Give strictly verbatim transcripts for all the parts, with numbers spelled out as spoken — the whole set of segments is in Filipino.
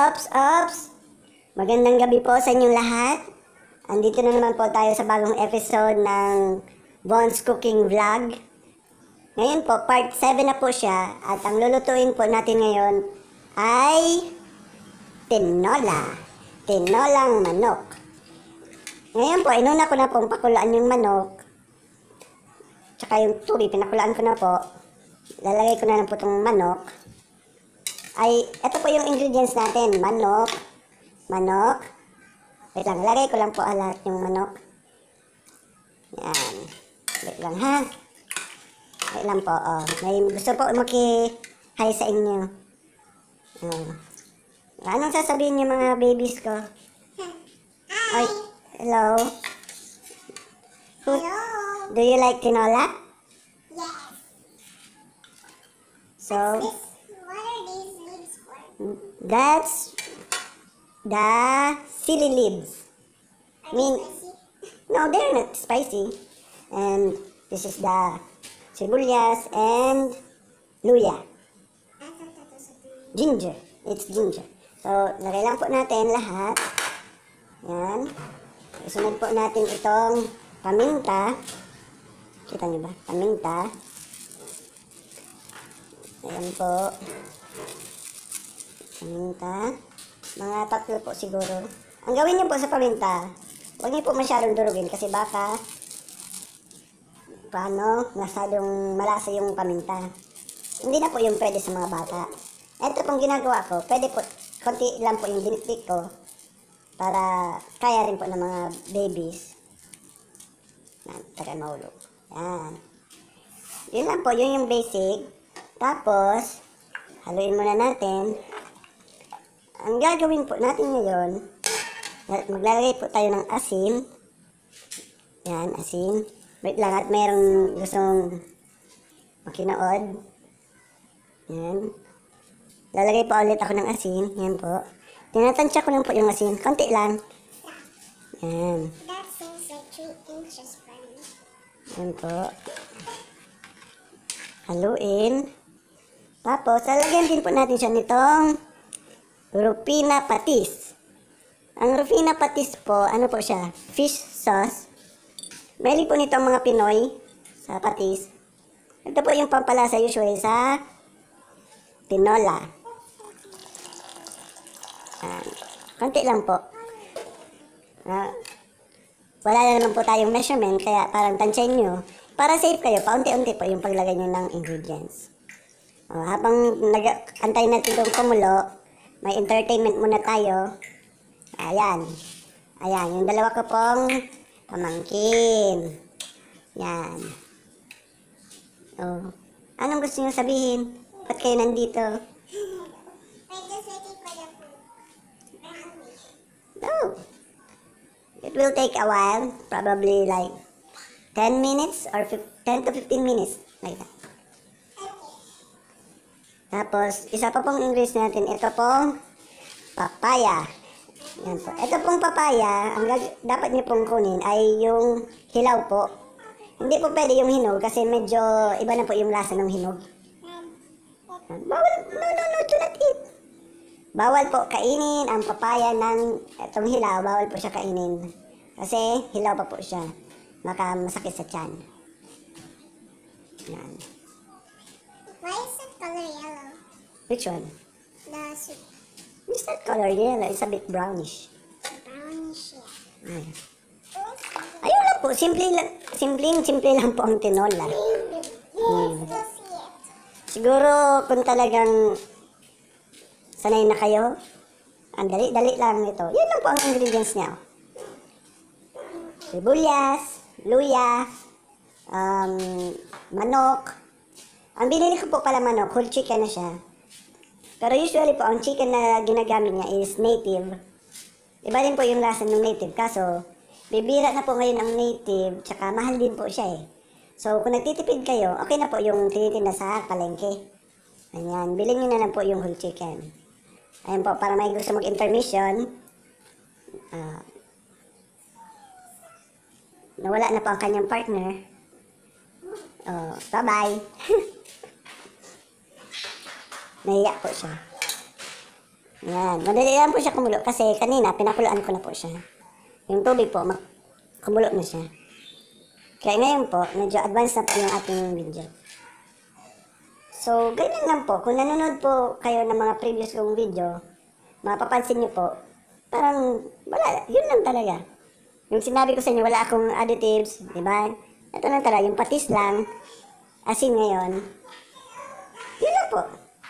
Ops, ops! Magandang gabi po sa inyong lahat. Andito na naman po tayo sa bagong episode ng Von's Cooking Vlog. Ngayon po, part seven na po siya. At ang lulutuin po natin ngayon ay tinola. Tinolang manok. Ngayon po, inuna ko na pong pakulaan yung manok. Tsaka yung tubig, pinakulaan ko na po. Lalagay ko na lang po itong manok. Ay, ito po yung ingredients natin. Manok. Manok. Wait lang, lagay ko lang po lahat yung manok. Yan. Wait lang ha. Wait lang po, oh. May gusto po maki-hi sa inyo. Oh. Anong sasabihin niyo mga babies ko? Hi. Ay, hello. Who, Hello. do you like tinola? Yes. So, This, what are these leaves for? that's the chili leaves. Are I mean, they spicy? no, they're not spicy. And this is the sibuyas and luya. I thought that was a green. Ginger. It's ginger. So, lagay lang po natin lahat. Yan. Isunod po natin itong paminta. Kita niyo ba? Paminta. Ayan po. Paminta. Mga tatlo po siguro. Ang gawin niyo po sa paminta, huwag niyo po masyadong durugin kasi baka paano, masyadong malasa yung paminta. Hindi na po yung pwede sa mga bata. Ito pong ginagawa ko, pwede po, konti lang po yung dinikdik ko para kaya rin po ng mga babies. Yan, taga mahulog. Yan. Yun lang po, yun yung basic. Tapos, haluin muna natin. Ang gagawin po natin ngayon, maglalagay po tayo ng asin. Yan, asin. Wait lang at mayroong gustong makinood. Yan. Lalagay po ulit ako ng asin. Yan po. Tinatansya ko lang po yung asin. Konti lang. Yan. That seems like three inches for me. Yan po. Haluin. Tapos, lalagyan din po natin siya nitong Rufina patis. Ang Rufina patis po, ano po siya? Fish sauce. Mahilig po nito ang mga Pinoy sa patis. Ito po yung pampalasa usually sa tinola. Yan. Konti lang po. Ah, wala na naman po tayong measurement, kaya parang tansyahin nyo. Para safe kayo, paunti-unti po yung paglagay nyo ng ingredients. Oh, habang nag-antay natin itong kumulo, may entertainment muna tayo. Ayan. Ayan, yung dalawa ko pong pamangkin. Yan. Oh. Anong gusto nyo sabihin? Ba't kayo nandito? We're just waiting for the food. We're hungry. No. It will take a while. Probably like ten minutes or ten to fifteen minutes. Like that. Tapos, isa pa pong ingredients natin. Ito pong papaya. Yan po. Ito pong papaya, ang gag- dapat niyo pong kunin ay yung hilaw po. Hindi po pwede yung hinog kasi medyo iba na po yung lasa ng hinog. Bawal, no, no, no, do not eat. Bawal po kainin ang papaya ng itong hilaw. Bawal po siya kainin. Kasi hilaw pa po siya. Baka masakit sa tiyan. Yan. Why is that color yellow? Which one? The soup. It's that color yellow. It's a bit brownish. Brownish, yeah. Ay. Ayun lang po. Simple lang. Simpleng, simple lang po ang tinola. Yes, go see it. Siguro kung talagang sanay na kayo, ang dali-dali lang ito. Yun lang po ang ingredients niya. Sibuyas, luya, um, manok. Ang binili ko po pala manok, whole chicken na siya. Pero usually po, ang chicken na ginagamit niya is native. Iba din po yung lasa ng native. Kaso, bibira na po ngayon ang native, tsaka mahal din po siya eh. So, kung nagtitipid kayo, okay na po yung tinitinda sa palengke. Ayan, bilhin nyo na lang po yung whole chicken. Ayan po, para may gusto mag-intermission, uh, nawala na po ang kanyang partner. Oh, bye-bye. Nahiya po siya. Yan. Madali lang po siya kumulo kasi kanina pinakuloan ko na po siya. Yung tubig po, mak- kumulo na siya. Kaya ngayon po, medyo advanced na po yung ating video. So, ganyan lang po. Kung nanonood po kayo ng mga previous kong video, mapapansin niyo po, parang wala, yun lang talaga. Yung sinabi ko sa inyo, wala akong additives, di ba? Ito lang talaga, yung patis lang, asin ngayon. Yun lang po.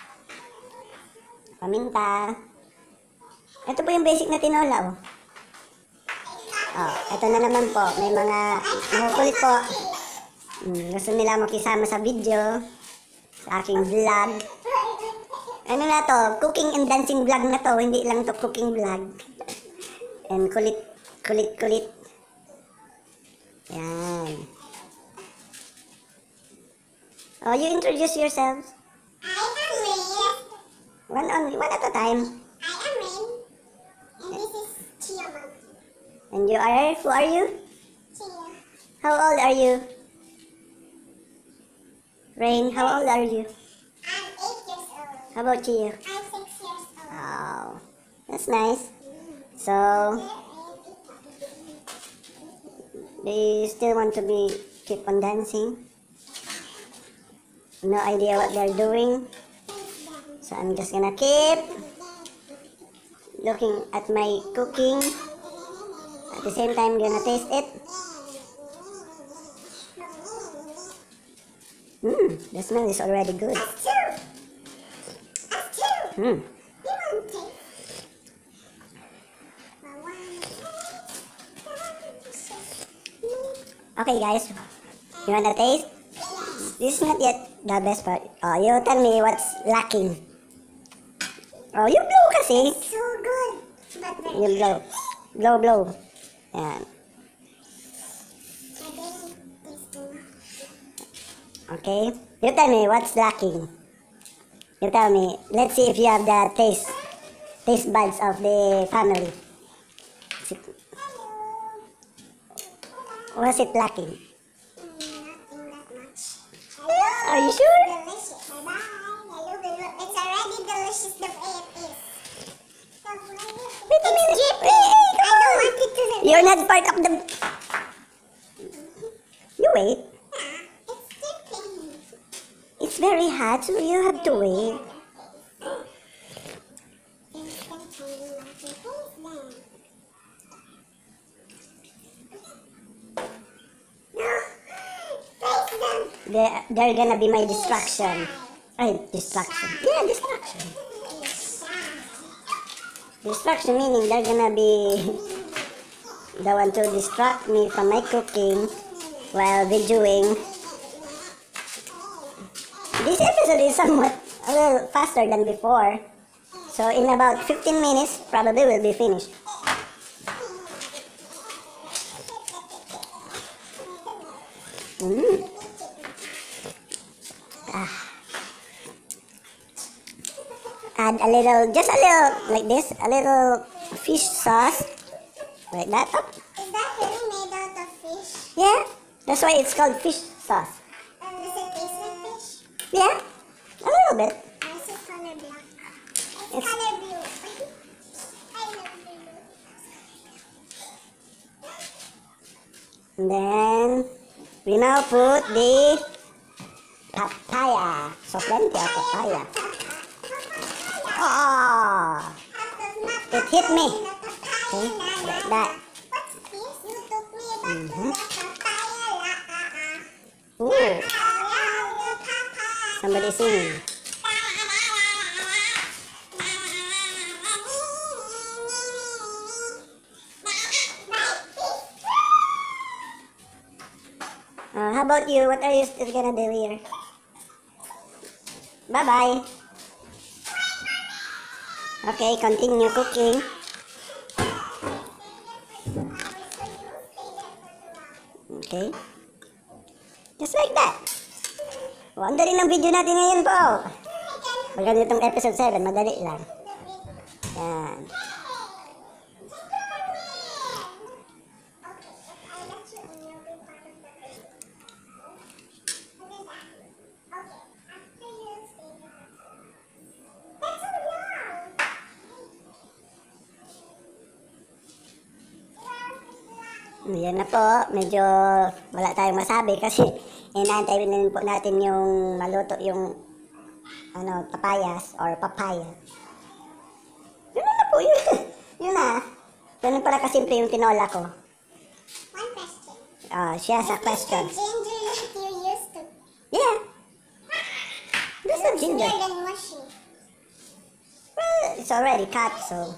Paminta. Ito po yung basic na tinola, oh. Oh, ito na naman po. May mga makukulit po. Hmm, gusto nila makisama sa video, sa aking vlog. Ano na to? Cooking and dancing vlog na to. Hindi lang to cooking vlog. And kulit, kulit, kulit. Yan. Oh, you introduce yourselves. I am Rin. One only, one at a time. I am Rin. And this is Chia Mom. And you are, who are you? Chia. How old are you? Rain, how old are you? I'm eight years old. How about you? I'm six years old. Oh, that's nice. So, they still want to be, keep on dancing. No idea what they're doing. So, I'm just gonna keep looking at my cooking. At the same time, gonna taste it. Mmm, the smell is already good. Achoo! Achoo! Hmm. You want to taste? Okay, guys. You wanna taste? This is not yet the best part. Oh, you tell me what's lacking. Oh, you blow kasi. So good. But very You blow. Blow, blow. Yan. I didn't taste enough. Okay. You tell me what's lacking. You tell me. Let's see if you have the taste. Taste buds of the family. What's it lacking? Nothing that much. Are you sure? Delicious. Bye-bye. Hello, hello. It's already delicious the way it is. Wait a minute. It's Hey, hey, I come don't on. want it to You're not part of the... You wait. Yeah, it's dripping. It's very hot, so you have to wait. It's the tiny monkey face then. No. Face them. They're, they're gonna be my distraction. Ay, distraction. Yeah, distraction. Distraction meaning they're gonna be the one to distract me from my cooking while videoing. This episode is somewhat a little faster than before. So in about fifteen minutes, probably will be finished. Mm. Ah. Add a little, just a little, like this, a little fish sauce, like that. Oh, Is that really made out of fish? yeah, that's why it's called fish sauce. Does it taste like fish? Yeah, a little bit. Or is it color black? It's, It's- color blue. I love blue. And then we now put the papaya. So plenty of papaya. Ah, it hit me. Okay, like that. What's this? You took me back Mhm. to the papaya la ah ah. Ooh, Papaya, papaya. somebody singing. Uh, how about you? What are you still gonna do here? Bye-bye. Okay, continue cooking. Okay. Just like that. O, ang dali ng video natin ngayon po. Maganda itong episode seven, madali lang. Yan. Yan na po, medyo wala tayong masabi kasi inaantay din po natin yung maluto yung ano, papayas or papaya. Yun na, na po, yun. Yun na. Ganun pala kasimple yung tinola ko. One question. Ah, siya sa question. The ginger that you used to. Yeah. That's not ginger. Smeared and mushy. Well, it's already cut, so.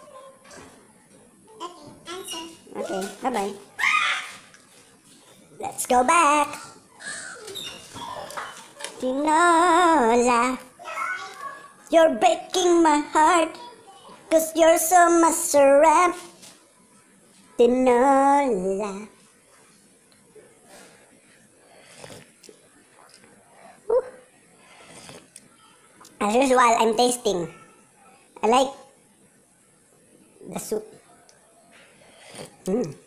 Okay, answer. Okay, bye-bye. Let's go back. Tinola, you're breaking my heart, cause you're so masarap. Tinola. Whew. As usual, I'm tasting. I like the soup. Mm.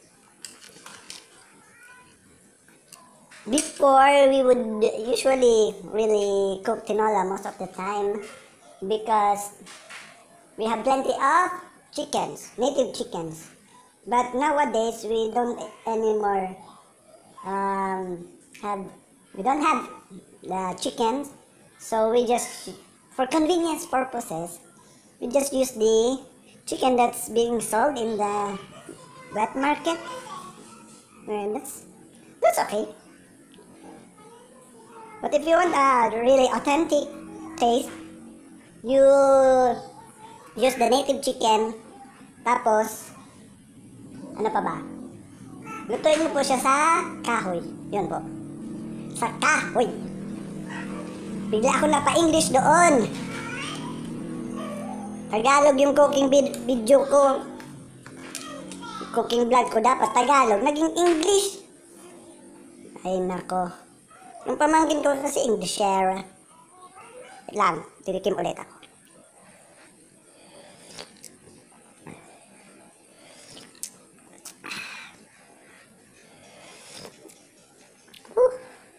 Before, we would usually really cook tinola most of the time because we have plenty of chickens, native chickens. But nowadays, we don't anymore um, have, we don't have the chickens, so we just, for convenience purposes, we just use the chicken that's being sold in the wet market. And that's, that's okay. But if you want a really authentic taste, you use the native chicken, tapos, ano pa ba? Lutuin mo po siya sa kahoy. Yun po. Sa kahoy. Bigla ako napa-English doon. Tagalog yung cooking vid- video ko. Cooking vlog ko dapat Tagalog. Naging English. Ay nako. Yung pamangkin ko kasi English share. Wait lang, titikim ulit ako. Uh.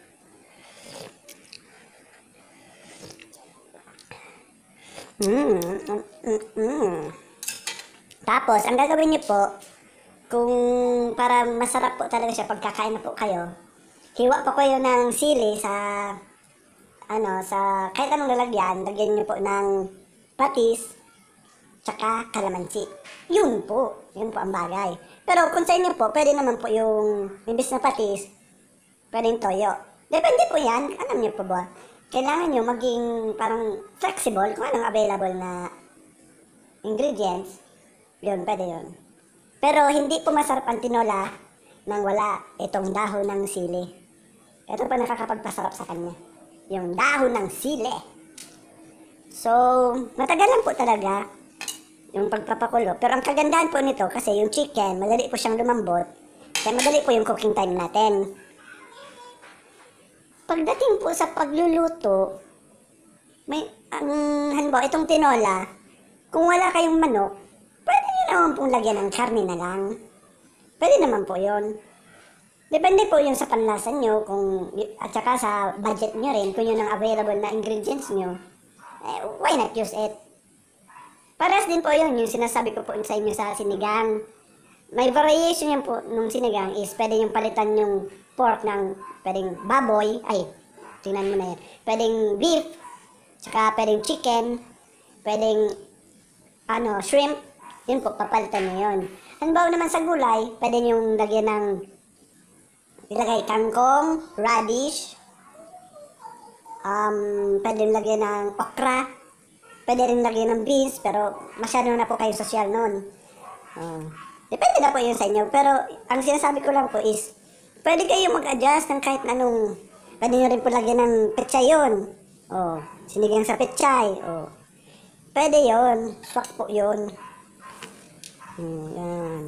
Mm, mm, mm, mm. Tapos, ang gagawin niyo po, kung para masarap po talaga siya pagkakain na po kayo, hiwa po kayo ng sili sa, ano, sa kahit anong lalagyan, lagyan niyo po ng patis, tsaka kalamansi. Yun po, yun po ang bagay. Pero kung sa inyo po, pwede naman po yung, imbis na patis, pwedeng toyo. Depende po yan, alam niyo po ba? Kailangan nyo maging parang flexible kung anong available na ingredients. Yun, pwede yun. Pero hindi po masarap ang tinola nang wala itong dahon ng sili. Ito pa nakakapagpasarap sa kanya. Yung dahon ng sili. So, matagal lang po talaga yung pagpapakulo. Pero ang kagandahan po nito, kasi yung chicken, madali po siyang lumambot. Kaya madali po yung cooking time natin. Pagdating po sa pagluluto, may, ang, halimbawa, itong tinola, kung wala kayong manok, pwede nyo naman pong lagyan ng karne na lang. Pwede naman po yun. Depende po yung sa panlasa nyo, kung, at saka sa budget nyo rin, kung yun ang available na ingredients nyo, eh, why not use it? Paras din po yun, yung sinasabi ko po sa inyo sa sinigang. May variation yan po nung sinigang is pwede yung palitan yung pork ng pwedeng baboy, ay, tingnan mo na yan, pwedeng beef, saka pwedeng chicken, pwedeng, ano, shrimp, yun po, papalitan nyo yun. Halimbawa naman sa gulay, pwede yung lagyan ng, ilagay kangkong, radish, um, pwede yung lagyan ng okra, pwede rin lagyan ng beans, pero masyado na po kayo sosyal nun. Uh, depende na po yun sa inyo, pero ang sinasabi ko lang po is, pwede kayo mag-adjust ng kahit anong, pwede nyo rin po lagyan ng pechay yun. O, sinigang sa pechay. O, pwede yun. Swak po yun. Hmm, yan.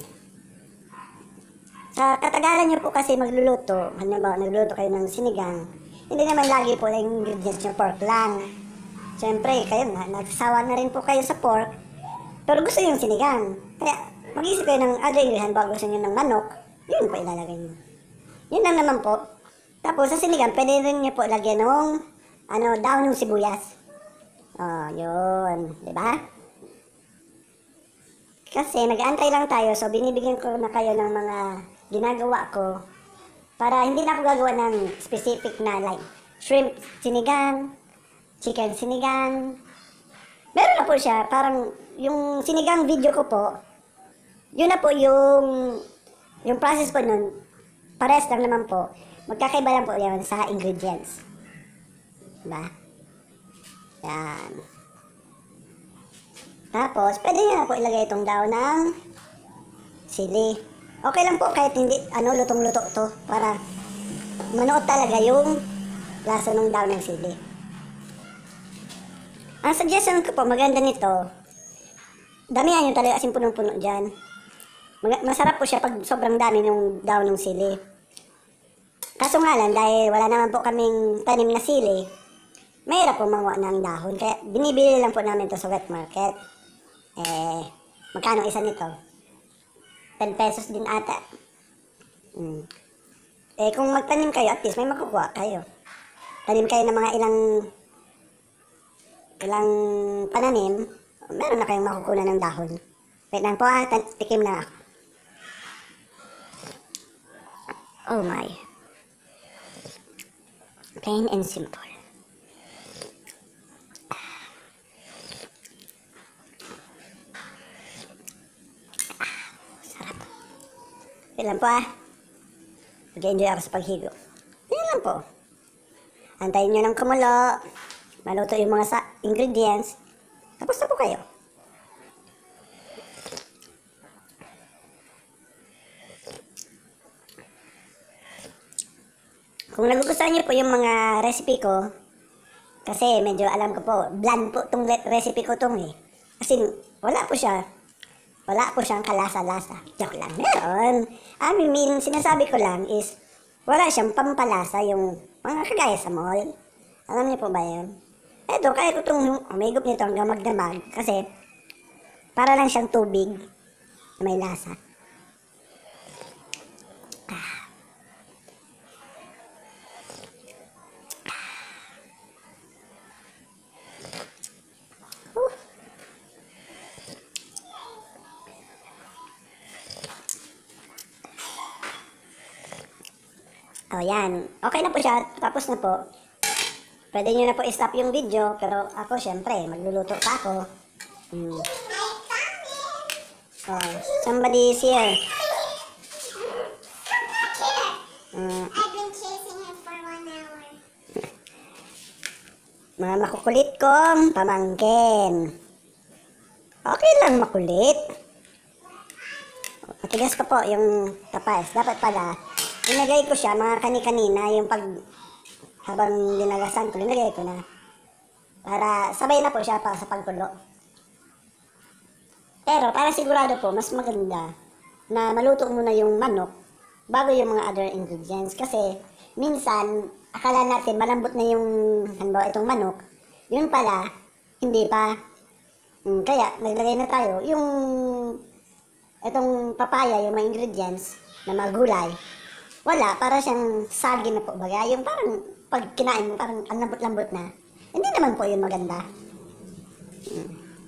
Sa katagalan nyo po kasi magluluto, halimbawa nagluluto kayo ng sinigang, hindi naman lagi po yung ingredients nyo pork lang. Siyempre, kayo na, nagsasawa na rin po kayo sa pork, pero gusto nyo yung sinigang. Kaya, mag-isip kayo ng other ingredients, halimbawa gusto nyo ng manok, yun po ilalagay nyo. Yun lang naman po. Tapos sa sinigang, pwede rin niyo po lagyan ng ano, daon ng sibuyas. Oh, yun. Diba? Kasi nag-aantay lang tayo, so binibigyan ko na kayo ng mga ginagawa ko para hindi na ako gagawa ng specific na like shrimp sinigang, chicken sinigang. Meron na po siya, parang yung sinigang video ko po, yun na po yung yung process po nun, pares lang naman po. Magkakaiba lang po yan sa ingredients. Diba? Yan. Tapos, pwede nyo na po ilagay itong daw ng sili. Okay lang po kahit hindi, ano, lutong-luto to. Para manuot talaga yung lasa ng daw ng sili. Ang suggestion ko po, maganda nito, damihan nyo talaga asin punong-puno dyan. Mag- masarap po siya pag sobrang dami ng daw ng sili. Kaso nga lang, dahil wala naman po kaming tanim na sili, mahirap po manguha ng dahon. Kaya binibili lang po namin to sa wet market. Eh, magkano isa nito? ten pesos din ata. Hmm. Eh, kung magtanim kayo, at least may makukuha kayo. Tanim kayo ng mga ilang ilang pananim, meron na kayong makukuha ng dahon. Wait lang po ah, tikim na ako. Oh my. Plain and simple. Yan lang po ah. Mag-enjoy ako sa paghigo. Yan lang po. Antayin nyo ng kumulo. Maluto yung mga sa ingredients. Tapos na po kayo. Kung nagugustuhan nyo po yung mga recipe ko, kasi medyo alam ko po, bland po itong recipe ko itong eh. Kasi wala po siya. Wala po siyang kalasa-lasa. Joke lang. Meron. I mean, sinasabi ko lang is, wala siyang pampalasa yung mga kagaya sa mall. Alam niyo po ba yun? Eto, kaya ko itong umigop nito hanggang magdamag. Kasi, para lang siyang tubig na may lasa. Ah. Uh. O yan, okay na po siya, tapos na po. Pwede nyo na po i-stop yung video, pero ako syempre, magluluto pa ako. Hmm. Oh, somebody is here. Hmm. I've been chasing him for one hour. Mga makukulit kong pamangkin. Okay lang makulit. Matigas ko po yung tapas. Dapat pala, linagay ko siya mga kani-kanina, yung pag habang dinagasan ko, linagay ko na. Para sabay na po siya pa sa pagkulo. Pero para sigurado po, mas maganda na maluto muna yung manok bago yung mga other ingredients. Kasi minsan, akala natin malambot na yung, halimbawa itong manok, yun pala, hindi pa. Hmm, kaya naglagay na tayo yung itong papaya, yung mga ingredients na mga gulay. Wala, para siyang sagi na po baga. Yung parang pag kinain mo, parang ang lambot-lambot na. Hindi naman po yun maganda. Hmm.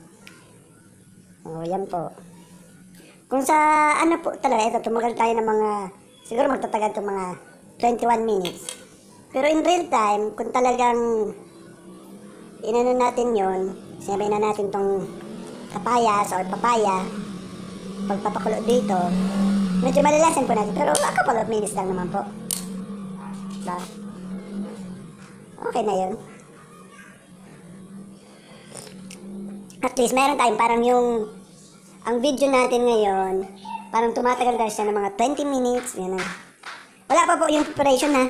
O, yan po. Kung sa ano po talaga, ito, tumagal tayo ng mga, siguro magtatagal itong mga twenty-one minutes. Pero in real time, kung talagang inano natin yun, sinabi na natin tong papaya, or papaya, pagpapakulo dito, medyo malalasan po natin, pero a couple of minutes lang naman po. Diba? Okay na yun. At least, meron tayong parang yung, ang video natin ngayon, parang tumatagal na siya ng mga twenty minutes, yan na. Wala pa po yung preparation ha.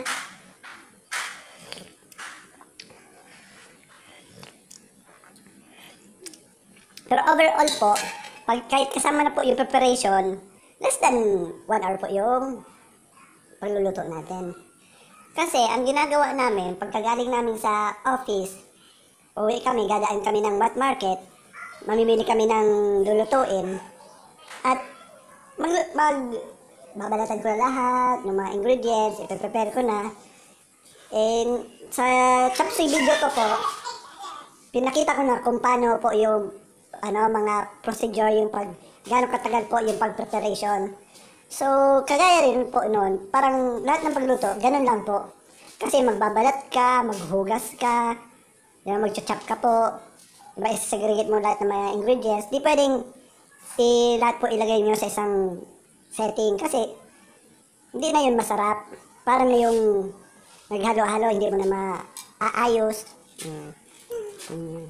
Pero overall po, pag kahit kasama na po yung preparation, less than one hour po yung pagluluto natin. Kasi ang ginagawa namin, pagkagaling namin sa office, uwi kami, gadaan kami ng wet market, mamimili kami ng lulutuin, at mag, mag babalatan ko na lahat, ng mga ingredients, ipiprepare ko na. And sa chapsi video ko po, pinakita ko na kung paano po yung ano, mga procedure, yung pag, gano'ng katagal po yung pag-preparation. So, kagaya rin po noon, parang lahat ng pagluto, ganun lang po. Kasi magbabalat ka, maghugas ka, diba, mag-chop ka po, diba, isasegregate mo lahat ng mga ingredients. Di pwedeng i lahat po ilagay nyo sa isang setting kasi hindi na yun masarap. Parang na yung naghalo-halo, hindi mo na maaayos. Mm. Mm.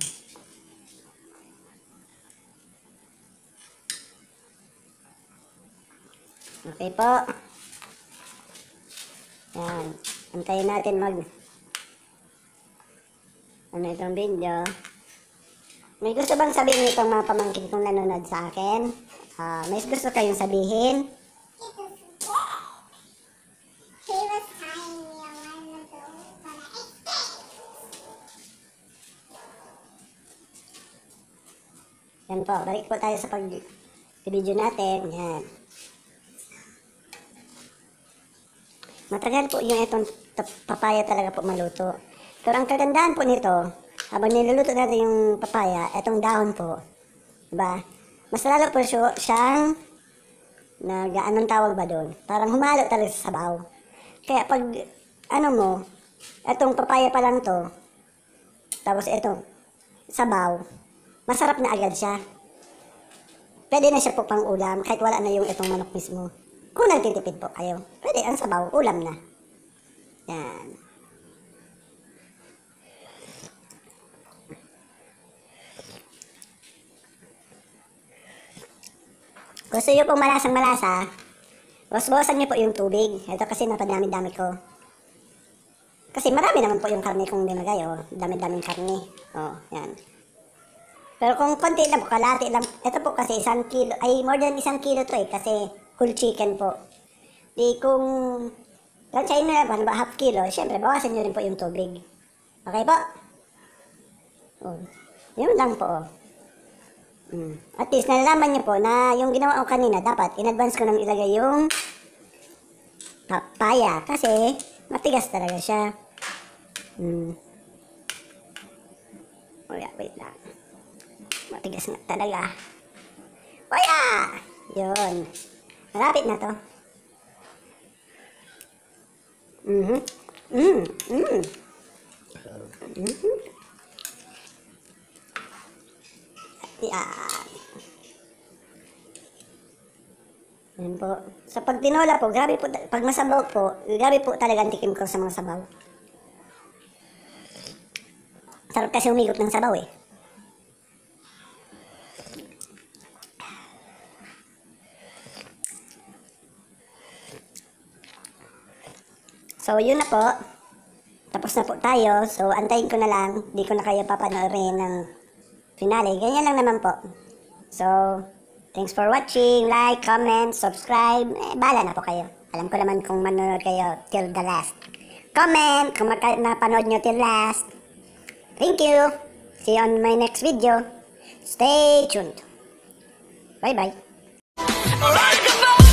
Okay po. Yan. Antayin natin mag ano itong video. May gusto bang sabihin itong mga pamangkin kong nanonood sa akin? Uh, may gusto kayong sabihin? He was tying me a while ago, but I escaped. Yan po. Balik po tayo sa pag-video natin. Yan. Matagal po yung itong papaya talaga po maluto. Pero ang kagandahan po nito, habang niluluto natin yung papaya, itong dahon po, diba? Mas lalo po siya, siyang, nag, anong tawag ba doon? Parang humalo talaga sa sabaw. Kaya pag, ano mo, itong papaya pa lang to, tapos itong sabaw, masarap na agad siya. Pwede na siya po pang ulam, kahit wala na yung itong manok mismo. Kung nagtitipid po kayo, pwede ang sabaw, ulam na. Yan. Gusto nyo pong malasang malasa, bawas-bawasan nyo po yung tubig. Ito kasi napadami-dami ko. Kasi marami naman po yung karne kung dinagay, oh. Dami-daming karne. Oh, yan. Pero kung konti lang po, kalahati lang. Ito po kasi isang kilo, ay more than isang kilo to eh, kasi whole chicken po. Di kung lansay na ba, half kilo, syempre bawasan nyo rin po yung tubig. Okay po? Oh. Yun lang po, oh. Mm. At least nalalaman niyo po na yung ginawa ko kanina, dapat in advance ko nang ilagay yung papaya kasi matigas talaga siya. Mm. Wala, wait lang. Matigas nga talaga. Waya! Yun. Malapit na to. Mhm. Mm. Mm. Mhm. Yan. Yan po. Sa pag tinola po, grabe po, pag masabaw po, grabe po talaga ang tikim ko sa mga sabaw. Sarap kasi umigop ng sabaw eh. So, yun na po. Tapos na po tayo. So, antayin ko na lang. Di ko na kayo papanoorin ng finale. Ganyan lang naman po. So, thanks for watching. Like, comment, subscribe. Eh, bahala na po kayo. Alam ko naman kung manonood kayo till the last. Comment kung napanood nyo till last. Thank you. See you on my next video. Stay tuned. Bye-bye.